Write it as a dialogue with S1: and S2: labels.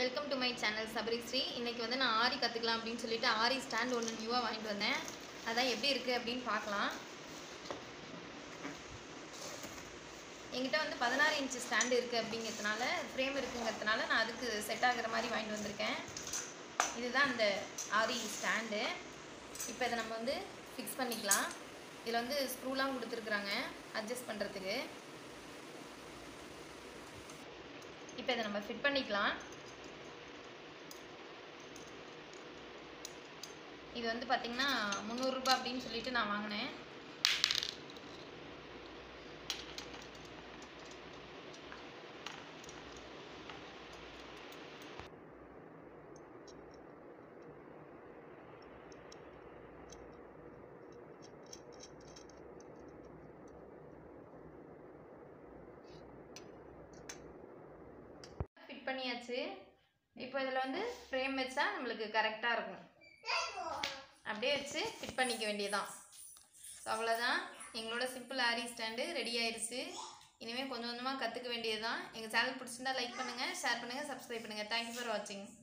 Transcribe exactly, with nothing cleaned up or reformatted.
S1: Welcome to my channel Sabarishri. இன்றைக்கி வந்து நான் ஆரி கற்றுக்கலாம் அப்படின்னு சொல்லிட்டு ஆரி ஸ்டாண்ட் ஒன்று நியூவாக வாங்கிட்டு வந்தேன். அதான் எப்படி இருக்குது அப்படின்னு பார்க்கலாம். என்கிட்ட வந்து பதினாறு இன்ச்சு ஸ்டாண்டு இருக்குது அப்படிங்கிறதுனால, ஃப்ரேம் இருக்குங்கிறதுனால நான் அதுக்கு செட் ஆகிற மாதிரி வாங்கிட்டு வந்திருக்கேன். இதுதான் அந்த ஆரி ஸ்டாண்டு. இப்போ இதை நம்ம வந்து ஃபிக்ஸ் பண்ணிக்கலாம். இதில் வந்து ஸ்க்ரூலாம் கொடுத்துருக்குறாங்க அட்ஜஸ்ட் பண்ணுறதுக்கு. இப்போ இதை நம்ம ஃபிட் பண்ணிக்கலாம். இது வந்து பார்த்திங்கன்னா முந்நூறுரூபா அப்படின்னு சொல்லிட்டு நான் வாங்கினேன். ஃபிட் பண்ணியாச்சு. இப்போ இதில் வந்து ஃப்ரேம் வச்சா நம்மளுக்கு கரெக்டாக இருக்கும். அப்படியே வச்சு ஃபிட் பண்ணிக்க வேண்டியதான். ஸோ அவ்வளோதான், எங்களோட சிம்பிள் ஆரி ஸ்டாண்டு ரெடி ஆயிடுச்சு. இனிமேல் கொஞ்சம் கொஞ்சமாக கற்றுக்க வேண்டியது தான். எங்கள் சேனல் பிடிச்சிருந்தா லைக் பண்ணுங்கள், ஷேர் பண்ணுங்கள், சப்ஸ்கிரைப் பண்ணுங்கள். தேங்க்யூ ஃபார் வாட்சிங்.